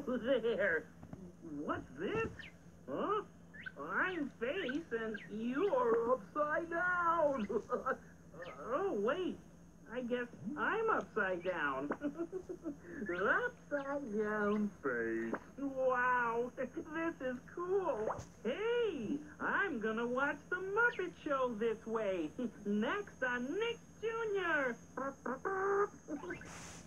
there. What's this? Huh? I'm face and you're upside down. Oh, wait. I guess I'm upside down. Upside down face. Wow, this is cool. Hey, I'm gonna watch the Muppet Show this way. Next on Nick Jr.